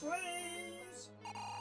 Please.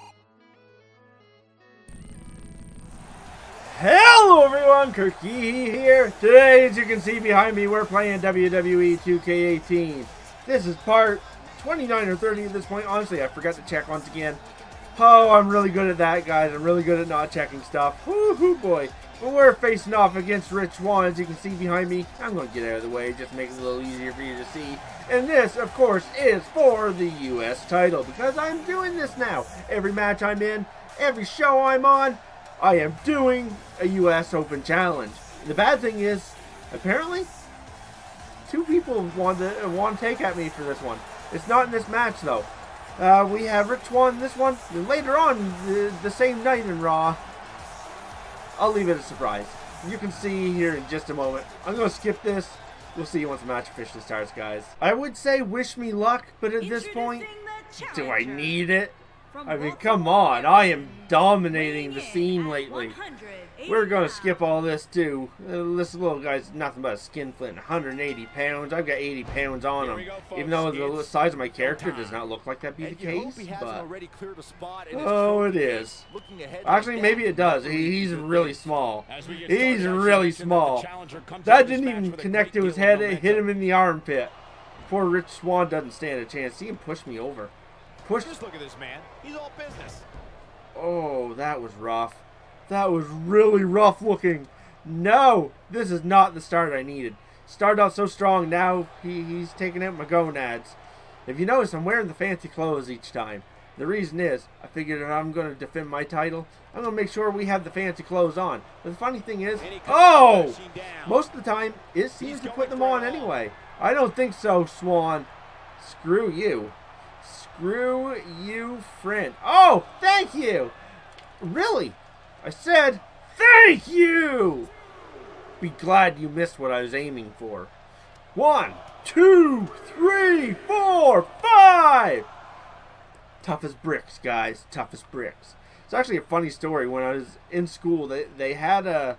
Hello everyone, Kirky here. Today, as you can see behind me, we're playing WWE 2K18. This is part 29 or 30 at this point. Honestly, I forgot to check once again. Oh, I'm really good at that, guys. I'm really good at not checking stuff. Woo-hoo, boy. But we're facing off against Rich Swann, as you can see behind me. I'm going to get out of the way, just make it a little easier for you to see. And this, of course, is for the U.S. title, because I'm doing this now. Every match I'm in, every show I'm on, I am doing a U.S. Open Challenge. And the bad thing is, apparently, two people want to take at me for this one. It's not in this match, though. We have Rich Swann in this one. And later on, the same night in Raw, I'll leave it a surprise. You can see here in just a moment. I'm going to skip this. We'll see you once the match officially starts, guys. I would say wish me luck, but at this point, do I need it? I mean, come on. I am dominating the scene lately. We're going to skip all this, too. This little guy's nothing but a skinflint. 180 pounds. I've got 80 pounds on him. Even though the size of my character does not look like that be the case. But, oh, it is. Actually, maybe it does. He's really small. He's really small. That didn't even connect to his head. It hit him in the armpit. Poor Rich Swann doesn't stand a chance. See him push me over. Just look at this man. He's all business. Oh, that was rough. That was really rough looking. No, this is not the start I needed. Started out so strong, now he's taking out my gonads. If you notice, I'm wearing the fancy clothes each time. The reason is, I figured if I'm going to defend my title, I'm going to make sure we have the fancy clothes on. But the funny thing is, oh! Most of the time, it seems to put them on anyway. I don't think so, Swann. Screw you. Screw you, friend. Oh, thank you! Really? I said, thank you! Be glad you missed what I was aiming for. 1, 2, 3, 4, 5! Tough as bricks, guys. Tough as bricks. It's actually a funny story. When I was in school, they had a...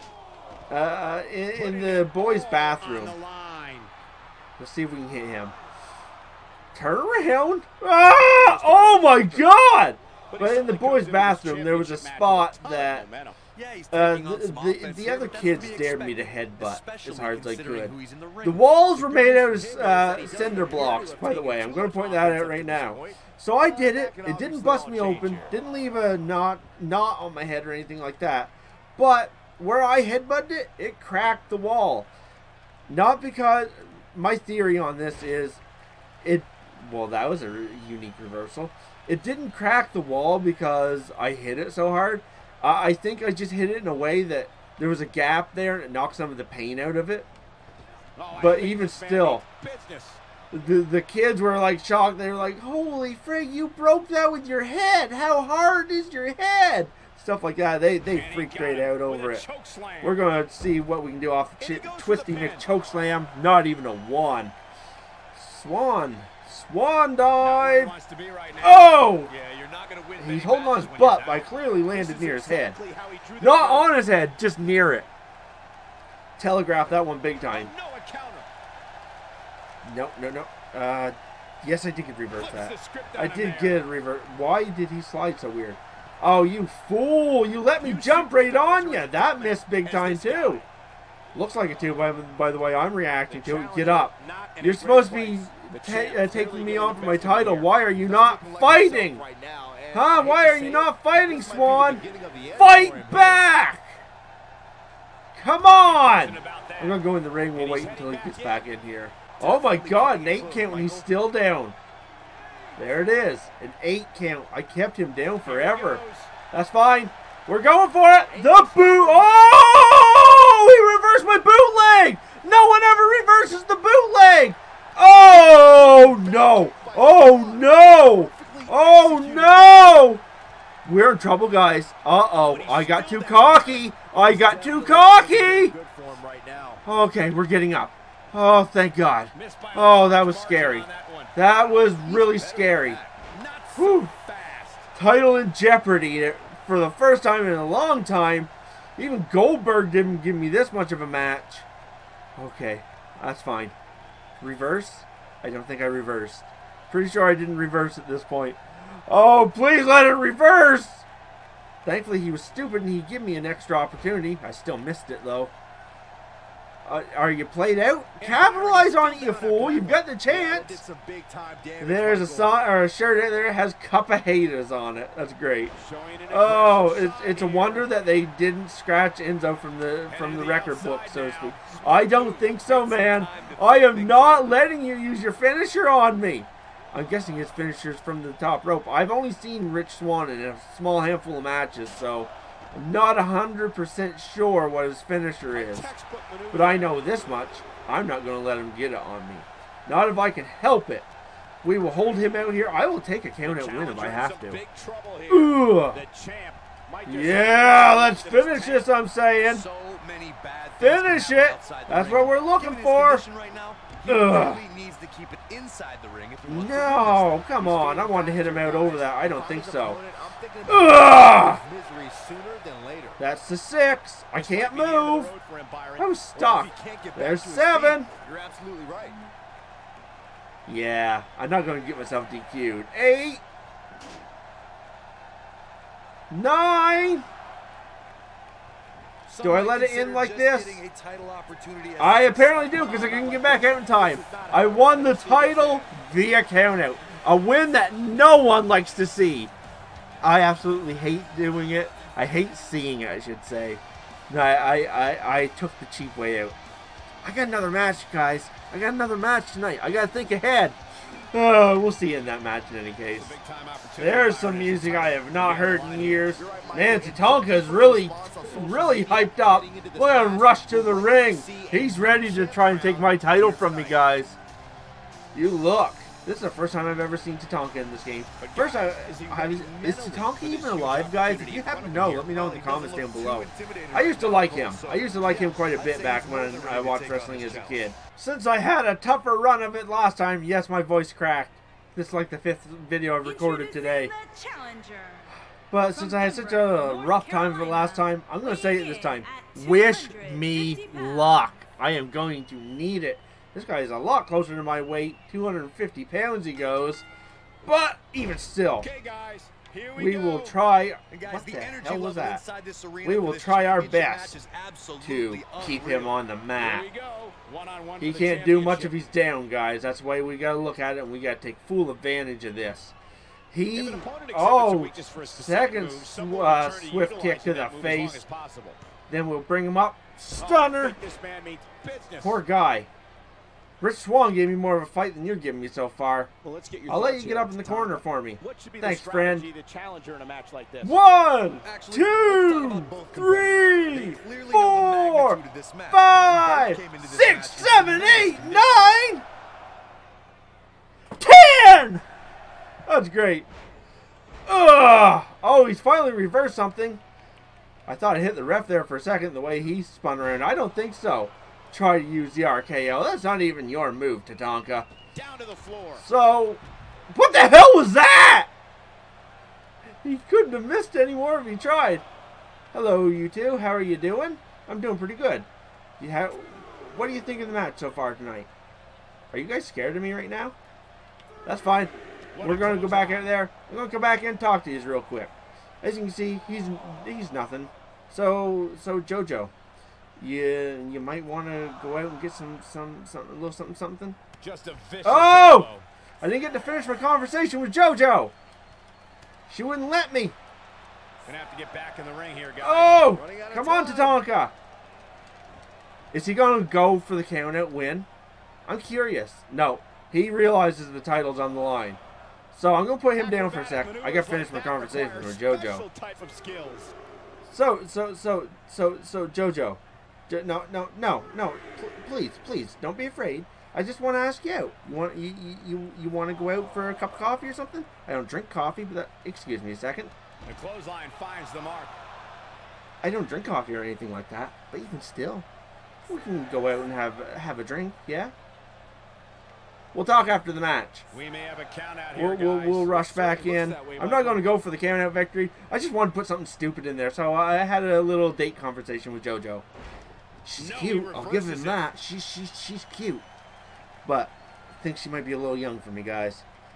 in the boys' bathroom. Let's see if we can hit him. Turn around! Ah! Oh my god! But in the boys' bathroom, there was a spot that the other kids dared me to headbutt as hard as I could. The walls were made out of cinder blocks, by the way. I'm going to point that out right now. So I did it. It didn't bust me open. Didn't leave a knot on my head or anything like that. But where I headbutted it, it cracked the wall. Not because... My theory on this is... Well, that was a unique reversal. It didn't crack the wall because I hit it so hard. I think I just hit it in a way that there was a gap there and it knocked some of the pain out of it. But even still, the kids were like shocked. They were like, holy frig, you broke that with your head. How hard is your head? Stuff like that. They freaked right out over it. We're going to see what we can do off the Twisty Nick chokeslam. Not even a 1. Swan dive! Oh! He's holding on his butt, but I clearly landed near his head. Not on his head, just near it. Telegraphed that one big time. No. Yes, I did get reverse that. I did get a reverse. Why did he slide so weird? Oh, you fool! You let me jump right on you! That missed big time, too. Looks like it, too, by the way I'm reacting to it. Get up. You're supposed to be... taking me on for my title. Why are you not fighting? Huh? Why are you not fighting, Swann? Fight back! Come on! I'm going to go in the ring. We'll wait until he gets back in here. Oh my god, an 8 count when he's still down. There it is. An 8 count. I kept him down forever. That's fine. We're going for it. The boot. Oh! He reversed my bootleg! No one ever reverses the bootleg! Oh no! Oh no! Oh no! We're in trouble, guys. Uh-oh. I got too cocky. I got too cocky! Okay, we're getting up. Oh, thank God. Oh, that was scary. That was really scary. Whew. Title in jeopardy for the first time in a long time. Even Goldberg didn't give me this much of a match. Okay, that's fine. Reverse? I don't think I reversed. Pretty sure I didn't reverse at this point. Oh, please let it reverse! Thankfully, he was stupid and he gave me an extra opportunity. I still missed it, though. Are you played out? Capitalize on it, you fool. You've got the chance. There's a song or a shirt there that has Cup of Haters on it. That's great. Oh, it's a wonder that they didn't scratch Enzo from the record book, so to speak. I don't think so, man. I am not letting you use your finisher on me. I'm guessing his finisher's from the top rope. I've only seen Rich Swann in a small handful of matches, so I'm not 100% sure what his finisher is. But I know this much. I'm not going to let him get it on me. Not if I can help it. We will hold him out here. I will take a count out win if I have to. Ooh. Yeah, let's finish this, I'm saying. Finish it. That's what we're looking for. Ugh. No, come on. I wanted to hit him out over that. I don't think so. Ugh. That's the 6. I can't move. I was stuck. There's 7. You're absolutely right. Yeah, I'm not going to get myself DQ'd. 8. 9. Do I let it in like this? I apparently do, because I can get back out in time. I won the title via countout. A win that no one likes to see. I absolutely hate doing it. I hate seeing it, I should say. No, I took the cheap way out. I got another match, guys. I got another match tonight. I got to think ahead. We'll see in that match in any case. There's some music I have not heard in years. Man, Tatanka is really hyped up. Look at him rush to the ring. He's ready to try and take my title from me, guys. You look. This is the first time I've ever seen Tatanka in this game. First, is Tatanka even alive, guys? If you happen to know, let me know in the comments down below. I used to like him. I used to like him quite a bit back when I watched wrestling as a kid. Since I had a tougher run of it last time, yes, my voice cracked. This is like the 5th video I've recorded today. But since I had such a rough time of it last time, I'm going to say it this time. Wish me luck. I am going to need it. This guy is a lot closer to my weight. 250 pounds he goes. But even still, okay, guys, we will try. What the hell was that? We will try our best to keep him on the mat. He can't do much if he's down, guys. That's the way we got to look at it, and we got to take full advantage of this. Second swift kick to the face. Then we'll bring him up. Stunner. Poor guy. Rich Swann gave me more of a fight than you're giving me so far. Well, I'll let you get up in the corner for me. Thanks, friend. 1, 2, 3, 4, 5, 6, 7, 8, 9, 10! That's great. Ugh. Oh, he's finally reversed something. I thought I hit the ref there for a second, the way he spun around. I don't think so. Try to use the RKO. That's not even your move, Tatanka. Down to the floor. So, what the hell was that? He couldn't have missed any more if he tried. Hello, you two. How are you doing? I'm doing pretty good. What do you think of the match so far tonight? Are you guys scared of me right now? That's fine. We're going to go back out there. I'm going to come back in and talk to you real quick. As you can see, he's nothing. So JoJo. You might want to go out and get a little something. Just a vicious oh! Elbow. I didn't get to finish my conversation with JoJo. She wouldn't let me. Gonna have to get back in the ring here, guys. Oh! Come on, Tatanka. Is he going to go for the count-out win? I'm curious. No. He realizes the title's on the line. So I'm going to put him down for a sec. I got to finish my conversation with JoJo. So JoJo. No. Please, don't be afraid. I just want to ask you out. You want to go out for a cup of coffee or something? I don't drink coffee, but excuse me a second. The clothesline finds the mark. I don't drink coffee or anything like that, but even still, we can go out and have a drink, yeah? We'll talk after the match. We may have a count out here, guys. We'll rush back in. I'm not going to go for the count out victory. I just wanted to put something stupid in there, so I had a little date conversation with JoJo. She's cute. I'll give him that. She's cute. But I think she might be a little young for me, guys.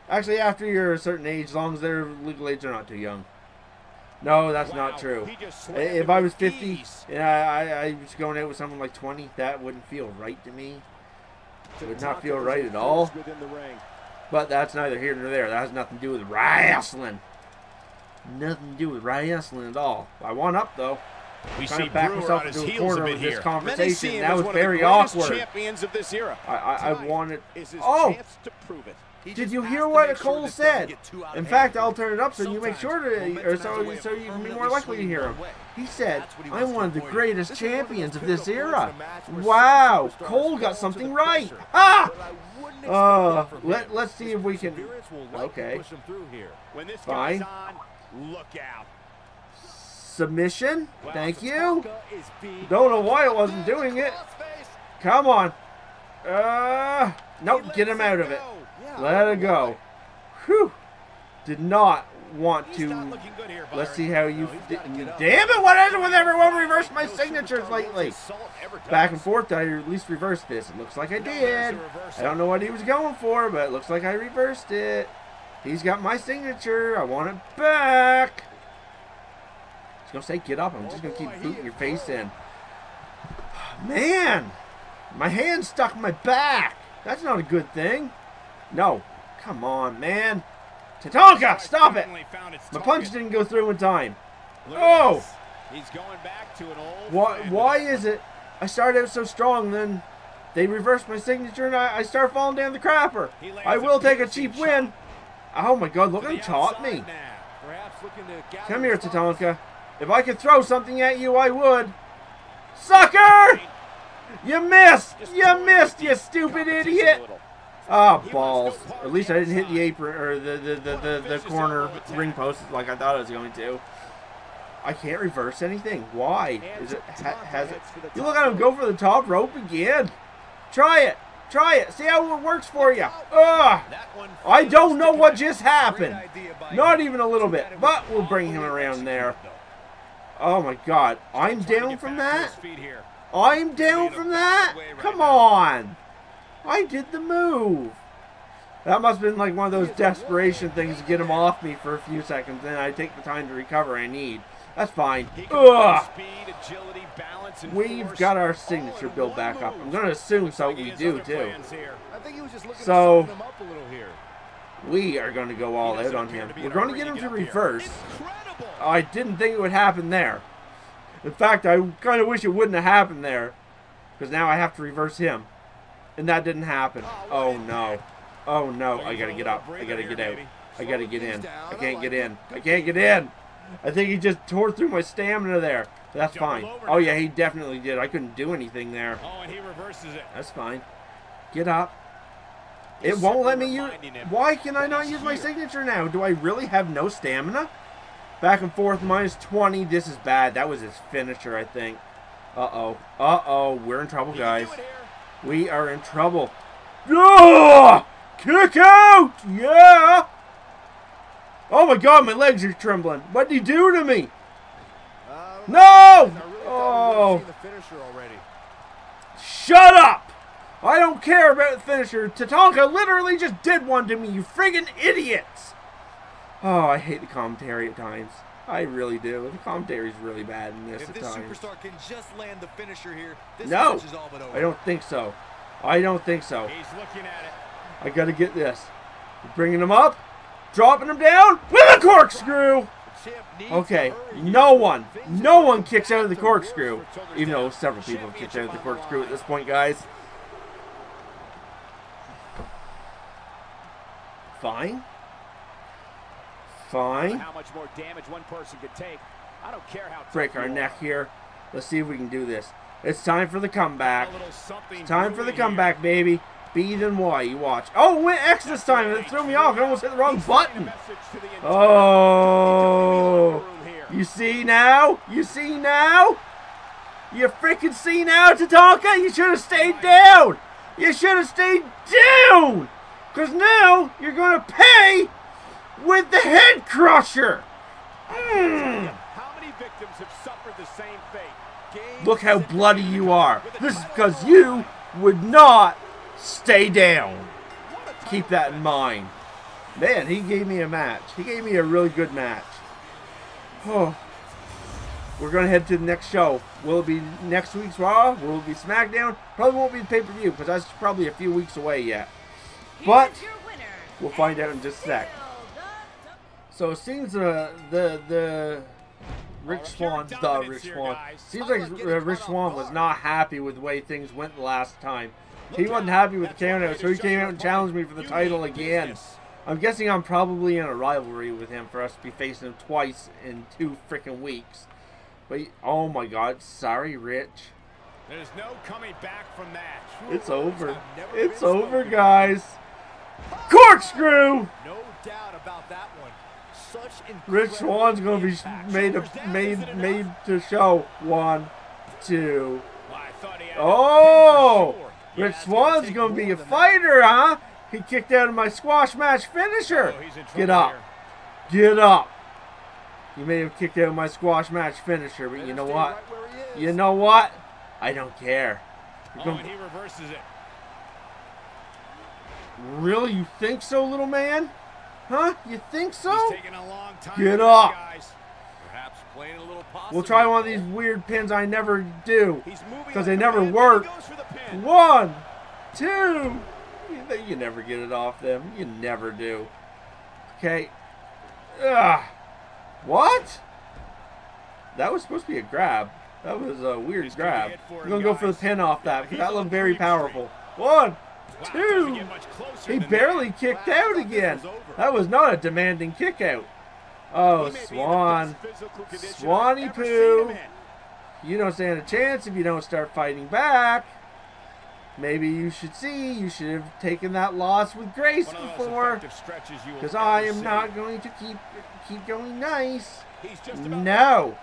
Actually, after you're a certain age, as long as their legal age, they're not too young. No, that's not true. If I was 50 and I was going out with someone like 20, that wouldn't feel right to me. It would not feel right at all. But that's neither here nor there. That has nothing to do with wrestling. Nothing to do with wrestling at all. I won up, though. We Trying see to back Brewer myself on his into a heels corner a bit with this here. conversation. That was very awkward. Champions of this era. I wanted... Oh! Did you hear what Cole said? In fact, I'll turn it up so you make sure to, or so you can be more likely to hear him. He said, "I'm one of the greatest champions of this era." Wow, Cole got something right. Ha! Let's see if we can. Okay. Fine. Submission. Thank you. Don't know why I wasn't doing it. Come on. Nope. Get him out of it. Let it go. Whew. Did not want to. Let's see how you. Damn it! What is it with everyone reversed my signatures lately? Back and forth. Did I at least reverse this? It looks like I did. I don't know what he was going for, but it looks like I reversed it. He's got my signature. I want it back. I was gonna say get up. I'm just gonna keep booting your face in. Man, my hand's stuck in my back. That's not a good thing. No. Come on, man. Tatanka, stop it. My punch didn't go through in time. Oh. He's going back to an old why is it I started out so strong, then they reversed my signature and I start falling down the crapper? I will take a cheap win. Oh my god, look, he taught me. Come here, Tatanka. If I could throw something at you, I would. Sucker! You missed! You missed, you stupid idiot! Oh, balls. At least I didn't hit the apron or the corner ring post like I thought I was going to. I can't reverse anything. Why? Is it has it? You look at him go for the top rope again. Try it. Try it. See how it works for you. Ugh. I don't know what just happened. Not even a little bit. But we'll bring him around there. Oh my god. I'm down from that? I'm down from that? Come on. I did the move. That must have been like one of those desperation things to get him off me for a few seconds. Then I take the time to recover I need. That's fine. Ugh. We've got our signature built back up. I'm going to assume so we do too. So we are going to go all out on him. We're going to get him to reverse. I didn't think it would happen there. In fact, I kind of wish it wouldn't have happened there. Because now I have to reverse him. And that didn't happen. Oh no. Oh no. I gotta get up. I gotta get out. I gotta get in. I can't get in. I can't get in. I think he just tore through my stamina there. That's fine. Oh yeah, he definitely did. I couldn't do anything there. Oh, and he reverses it. That's fine. Get up. It won't let me use. Why can I not use my signature now? Do I really have no stamina? Back and forth, minus 20. This is bad. That was his finisher, I think. Uh-oh. Uh-oh. We're in trouble, guys. We are in trouble. Oh! Kick out! Yeah! Oh my god, my legs are trembling. What did he do to me? No! Oh! Shut up! I don't care about the finisher. Tatanka literally just did one to me, you friggin' idiots! Oh, I hate the commentary at times. I really do. The commentary is really bad in this at times. Superstar can just land the finisher here, this no! match is all but over. I don't think so. I don't think so. He's looking at it. I gotta get this. Bringing him up. Dropping him down with a corkscrew! Okay, no one kicks out of the corkscrew. Even though several people have kicked out of the corkscrew at this point, guys. Fine. Fine. How much more damage one person could take. I don't care how break our neck here. Let's see if we can do this. It's time for the comeback. It's time for the comeback, baby. B then Y. You watch. Oh, it went X this time. It threw me off. I almost hit the wrong button. Oh. You see now? You see now? You freaking see now, Tatanka? You should have stayed down. You should have stayed down. Because now you're going to pay with the head crusher. How many victims have suffered the same fate? Look how bloody you are. This is because you would not stay down. Keep that in mind. Man, he gave me a match. He gave me a really good match. Oh. We're going to head to the next show. Will it be next week's Raw? Will it be SmackDown? Probably won't be the pay-per-view because that's probably a few weeks away yet. But we'll find out in just a sec. So it seems the Rich Swann, seems like Rich Swann was not happy with the way things went the last time. He wasn't happy with the count-out, so he came out and challenged me for the title again. I'm guessing I'm probably in a rivalry with him for us to be facing him twice in 2 freaking weeks. But, oh my God, sorry, Rich. There's no coming back from that. It's over. It's over, guys. Corkscrew! No doubt about that one. Rich Swann's gonna be made to show. 1, 2. Oh! Rich Swann's gonna be a fighter, huh? He kicked out of my squash match finisher. Get up. Get up. You may have kicked out of my squash match finisher, but you know what? You know what? I don't care. And he reverses it. Really? You think so, little man? Huh? You think so? He's taking a long time. Get up. Perhaps playing a little we'll try one of these weird pins I never do because they never work. 1, 2. You never get it off them. You never do. Okay. Ugh. What? That was supposed to be a grab. That was a weird grab. I'm going to go for the pin off that because that looked very powerful. 1, 2. He barely kicked out again. That was not a demanding kick out. Oh, Swann. Swanny Poo. You don't stand a chance if you don't start fighting back. Maybe you should have taken that loss with grace before. Because I am not going to keep going nice. No.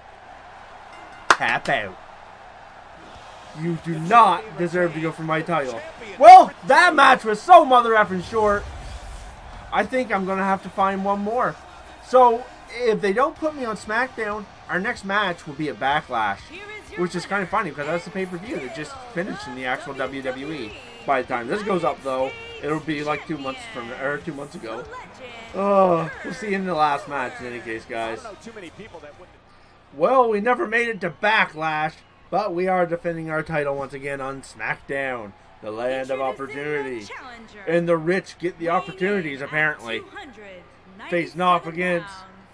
Tap out. You do not deserve to go for my title. Well, that match was so mother effing short. I think I'm going to have to find one more. So, if they don't put me on SmackDown, our next match will be a Backlash. Which is kind of funny because that's the pay-per-view that just finished in the actual WWE. By the time this goes up, though, it'll be like 2 months ago. Oh, we'll see you in the last match in any case, guys. Well, we never made it to Backlash, but we are defending our title once again on SmackDown, the land of opportunity. And the rich get the opportunities, apparently. Facing off against...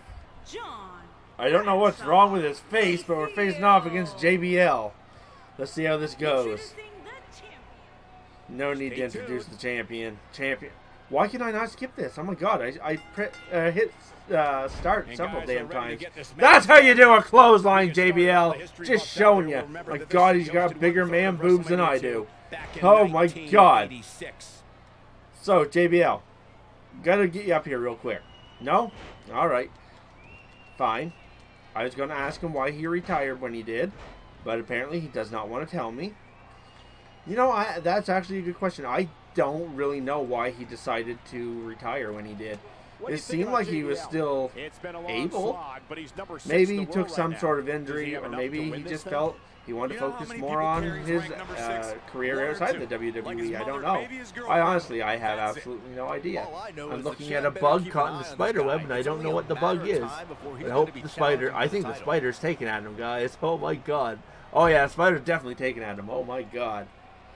I don't know what's wrong with his face, but we're facing off against JBL. Let's see how this goes. No need to introduce the champion. Why can I not skip this? Oh my God, I hit start several damn times. That's how you do a clothesline, JBL. Just showing you. My God, he's got bigger man boobs than I do. Oh my God. So, JBL, gotta get you up here real quick. No? Alright. Fine. I was going to ask him why he retired when he did, but apparently he does not want to tell me. You know, that's actually a good question. I don't really know why he decided to retire when he did. It seemed like he was still able. Maybe he took some sort of injury, or maybe he just felt he wanted to focus more on his career outside the WWE. I don't know. I have absolutely no idea. I'm looking at a bug caught in the spider web, and I don't know what the bug is. I hope the spider... I think the spider's taken at him, guys. Oh, my God. Oh, yeah, the spider's definitely taken at him. Oh, my God.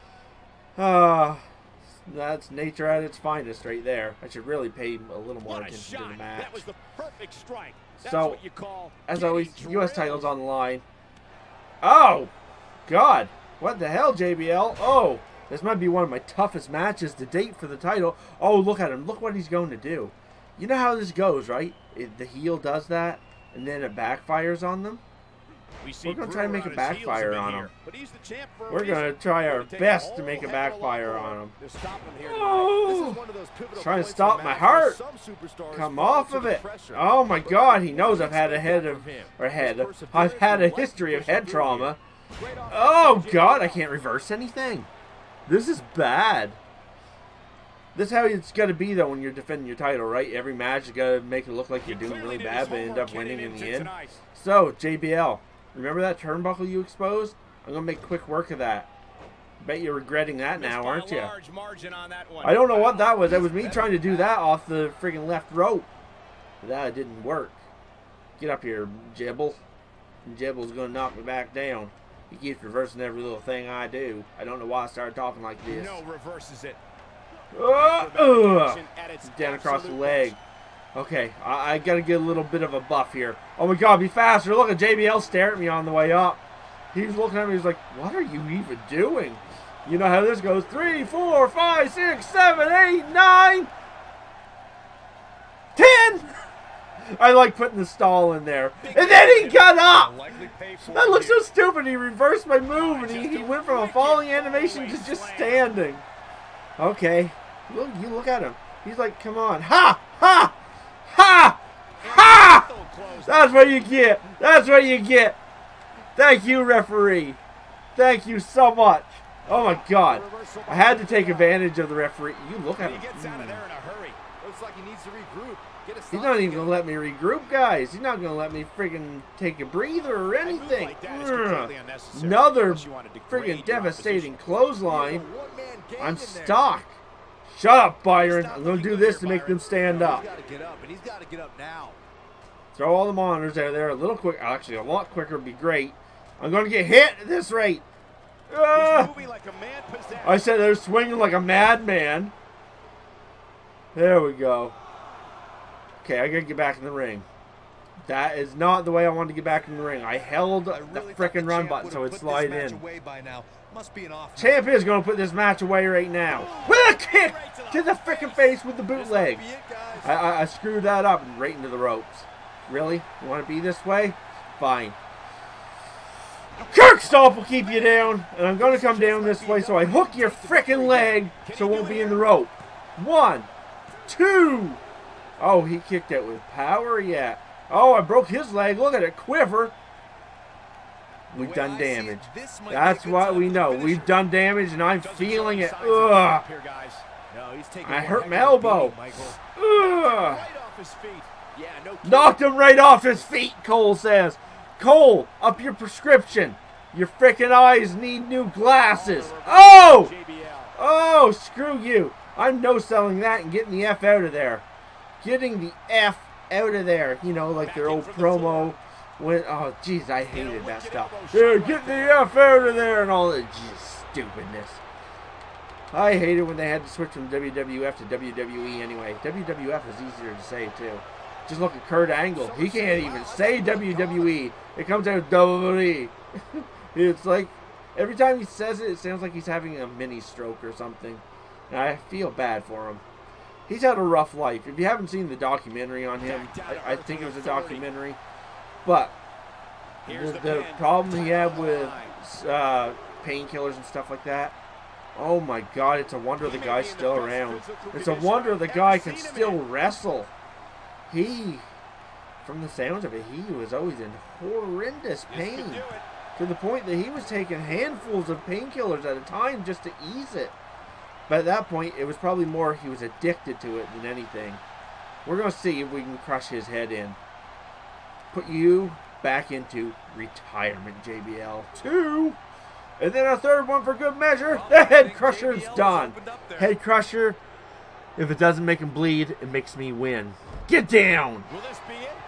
That's nature at its finest right there. I should really pay a little more attention to the match. So, as always, U.S. title's on the line. Oh, God. What the hell, JBL? Oh, this might be one of my toughest matches to date for the title. Oh, look at him. Look what he's going to do. You know how this goes, right? The heel does that, and then it backfires on them. We're going to try to make a backfire on him. We're going to try our best to make a backfire on him. Oh, trying to stop my heart. Come off of it. Oh my God, he knows I've had I've had a history of head trauma. Oh God, I can't reverse anything. This is bad. This is how it's got to be, though, when you're defending your title, right? Every match, you got to make it look like you're doing really bad, but end up winning in the end. So, JBL, remember that turnbuckle you exposed? I'm going to make quick work of that. Bet you're regretting that now, aren't you? Large margin on that one. I don't know what that was. That was me trying to do that off the friggin' left rope. That didn't work. Get up here, Jibble. Jibble's gonna knock me back down. He keeps reversing every little thing I do. I don't know why I started talking like this. No, reverses it. Down across the leg. Okay, I gotta get a little bit of a buff here. Oh my god, be faster. Look at JBL stare at me on the way up. He's looking at me, he's like, what are you even doing? You know how this goes. 3, 4, 5, 6, 7, 8, 9, 10! I like putting the stall in there. And then he got up! That looks so stupid. He reversed my move and he went from a falling animation to just standing. Okay. Look, you look at him. He's like, come on. Ha! Ha! Ha! Ha! That's what you get. That's what you get. Thank you, referee. Thank you so much. Oh my god. I had to take advantage of the referee. You look at him. He gets out of there in a hurry. Looks like he needs to regroup. He's not even going to let me regroup, guys. He's not going to let me friggin' take a breather or anything. Another friggin' devastating clothesline. I'm stuck. Shut up, Byron. I'm going to do this to make them stand up. Throw all the monitors out there a little quick. Actually, a lot quicker would be great. I'm going to get hit at this rate. I said they're swinging like a madman. There we go. Okay, I gotta get back in the ring. That is not the way I wanted to get back in the ring. I held the frickin' run button so it'd slide in. Champ is gonna put this match away right now. With a kick to the frickin' face with the bootleg. I screwed that up and right into the ropes. Really? You want to be this way? Fine. Kirk Stomp will keep you down, and I'm gonna come down this way so I hook your frickin' leg so it won't be in the rope. 1, 2. Oh, he kicked it with power, yeah. Oh, I broke his leg. Look at it quiver. We've done damage. That's what we know. We've done damage, and I'm feeling it. Ugh. I hurt my elbow. Ugh. Knocked him right off his feet, Cole says. Cole, up your prescription. Your frickin' eyes need new glasses. Oh! Oh, screw you. I'm no-selling that and getting the F out of there. Getting the F out of there. You know, like their old promo. When, oh, jeez, I hated that stuff. Yeah, get the F out of there and all that stupidness. I hated when they had to switch from WWF to WWE anyway. WWF is easier to say, too. Just look at Kurt Angle. He can't even say WWE. It comes out of WWE. It's like, every time he says it, it sounds like he's having a mini stroke or something. And I feel bad for him. He's had a rough life. If you haven't seen the documentary on him, I think it was a documentary. But the problem he had with painkillers and stuff like that, oh my god, it's a wonder the guy's still around. It's a wonder the guy can still wrestle. From the sounds of it, he was always in horrendous pain. To the point that he was taking handfuls of painkillers at a time just to ease it. But at that point, it was probably more he was addicted to it than anything. We're going to see if we can crush his head in. Put you back into retirement, JBL. 2. And then a third one for good measure. The Head Crusher's done. Head Crusher, if it doesn't make him bleed, it makes me win. Get down. Will this be it?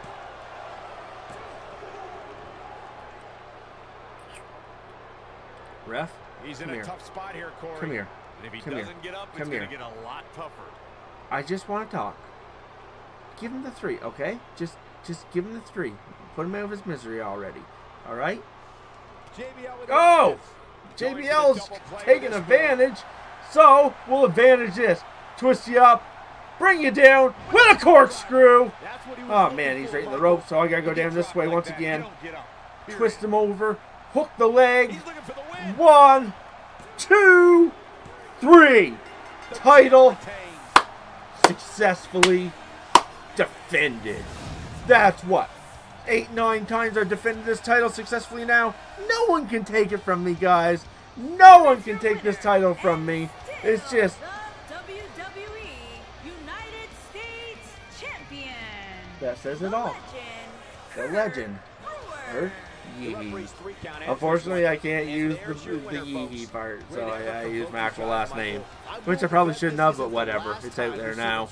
Ref, He's in a tough spot here, Corey. Come here. And if he doesn't get up, it's going to get a lot tougher. I just want to talk. Give him the 3, okay? Just give him the 3. Put him out of his misery already. All right? Oh! JBL's taking advantage. So, we'll advantage this. Twist you up. Bring you down with a corkscrew. Oh, man, he's right in the rope, so I got to go down this way once again. Twist him over. Hook the leg. 1, 2, 3. Title successfully defended. That's what? 8, 9 times I've defended this title successfully now. No one can take it from me, guys. No one can take this title from me. It's just... WWE United States Champion. That says it all. The legend. Yee-hee. Unfortunately, I can't use the yee-hee part, so I use my actual last name, which I probably shouldn't have, but whatever. It's out there now.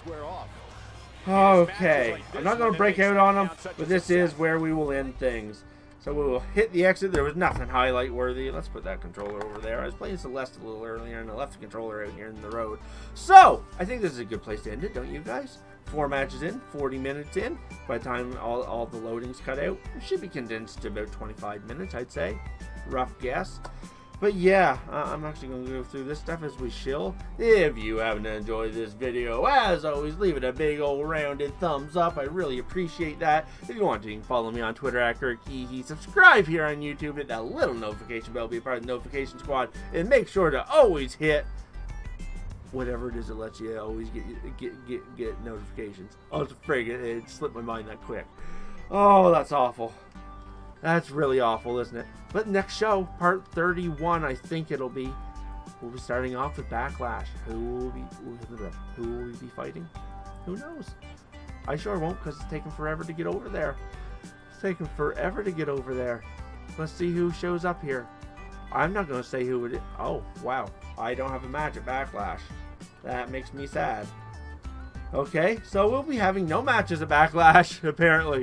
Okay, I'm not going to break out on them, but this is where we will end things. So we will hit the exit. There was nothing highlight worthy. Let's put that controller over there. I was playing Celeste a little earlier, and I left the controller out here in the road. So I think this is a good place to end it, don't you guys? 4 matches in, 40 minutes in. By the time all the loadings cut out, it should be condensed to about 25 minutes, I'd say. Rough guess. But yeah, I'm actually going to go through this stuff as we chill. If you haven't enjoyed this video, as always, leave it a big old rounded thumbs up. I really appreciate that. If you want to, you can follow me on Twitter at KirkYeeHee. Subscribe here on YouTube. Hit that little notification bell. Be a part of the notification squad. And make sure to always hit whatever it is that lets you always get notifications. Oh, it's a frig. It slipped my mind that quick. Oh, that's awful. That's really awful, isn't it? But next show, part 31, I think it'll be. We'll be starting off with Backlash. Who will we be fighting? Who knows? I sure won't, because it's taking forever to get over there. It's taking forever to get over there. Let's see who shows up here. I'm not going to say who it is. Oh, wow. I don't have a match at Backlash. That makes me sad. Okay, so we'll be having no matches at Backlash, apparently.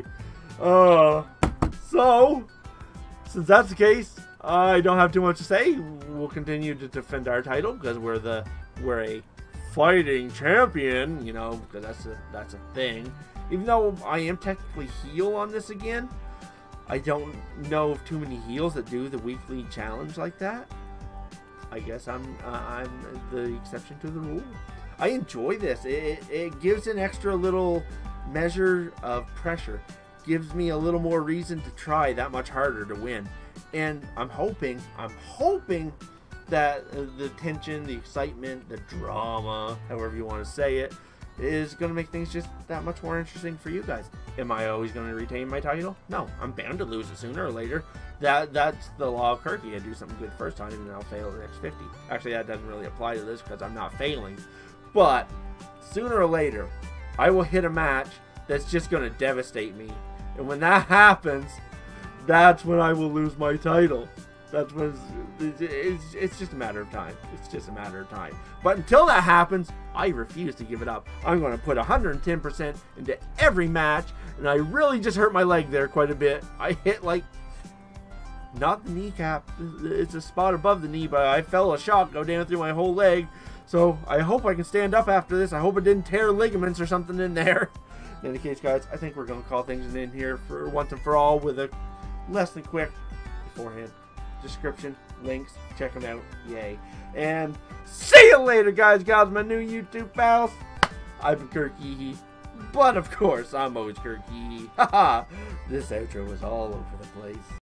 So, since that's the case, I don't have too much to say. We'll continue to defend our title because we're a fighting champion, you know, because that's a thing. Even though I am technically heel on this again, I don't know of too many heels that do the weekly challenge like that. I guess I'm the exception to the rule. I enjoy this. It gives an extra little measure of pressure. Gives me a little more reason to try that much harder to win. And I'm hoping that the tension, the excitement, the drama, however you want to say it, is going to make things just that much more interesting for you guys. Am I always going to retain my title? No, I'm bound to lose it sooner or later. That's the law of Kirky. I do something good the first time and then I'll fail the next 50. Actually, that doesn't really apply to this because I'm not failing. But sooner or later, I will hit a match that's just going to devastate me. And when that happens, that's when I will lose my title. That's when it's just a matter of time. It's just a matter of time. But until that happens, I refuse to give it up. I'm going to put 110% into every match. And I really just hurt my leg there quite a bit. I hit like, not the kneecap. It's a spot above the knee, but I felt a shock go down through my whole leg. So I hope I can stand up after this. I hope it didn't tear ligaments or something in there. In any case, guys, I think we're going to call things in here for once and for all with a less than quick beforehand description, links, check them out, yay. And see you later, guys, gals, my new YouTube pals. I've been KirkYeeHee, but of course, I'm always KirkYeeHee. Haha, this outro was all over the place.